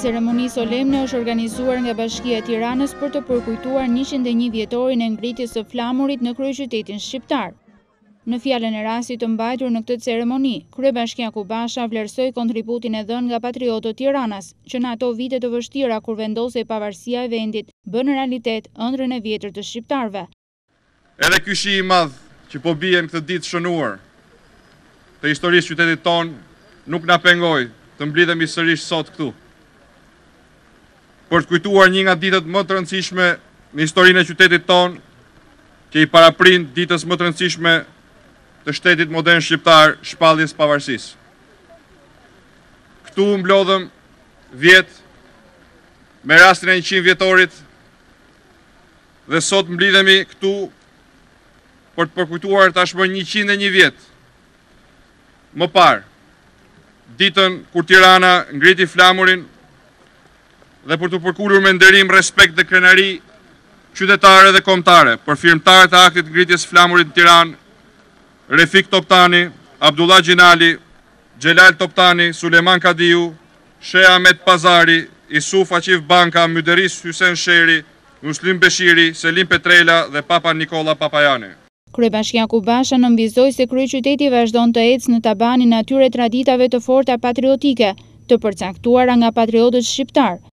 ceremoni solemne është organizuar nga Bashkia e Tiranës për të përkujtuar 101 vjetorin e ngritjes së flamurit në kryeqytetin shqiptar. Në fjalën e rastit të mbajtur në këtë ceremoni, kryebashkiaku Basha vlerësoi kontributin e dhënë nga patriotët Tiranas, që në ato vite të vështira kur vendosej pavarësia e vendit, bën realitet ëndrrën e vjetër të shqiptarëve. Edhe ky shi i madh që po bie në këtë ditë shënuar të historisë qytetit ton nuk na pengoi të mblidhemi sërish sot këtu për të kujtuar një nga ditët më të rëndësishme në historinë e qytetit ton, që i paraprind ditës më të rëndësishme të shtetit modern shqiptar, shpalljes pavarësisë. Këtu mblodhëm vjet me rastin e 100 vjetorit dhe sot mblidhemi këtu për të përkujtuar tashmë 101 vjet më parë, ditën kur Tirana ngriti flamurin dhe për të përkullur me nderim, respekt dhe krenari qytetare dhe kombëtare për firmtarët e aktit ngritjes flamurit në Tiranë, Refik Toptani, Abdullah Gjinali, Xhelal Toptani, Suleman Kadiu, Sheh Ahmet Pazari, Isuf Aqif Banka, Myderis Hysen Sheri, Muslim Beshiri, Selim Petrela dhe Papa Nikola Papajani. Kryebashkiaku Basha nënvizoi se kryeqyteti vazhdon të ecë në tabanin e atyre traditave të forta patriotike, të përcaktuara nga patriotët shqiptar.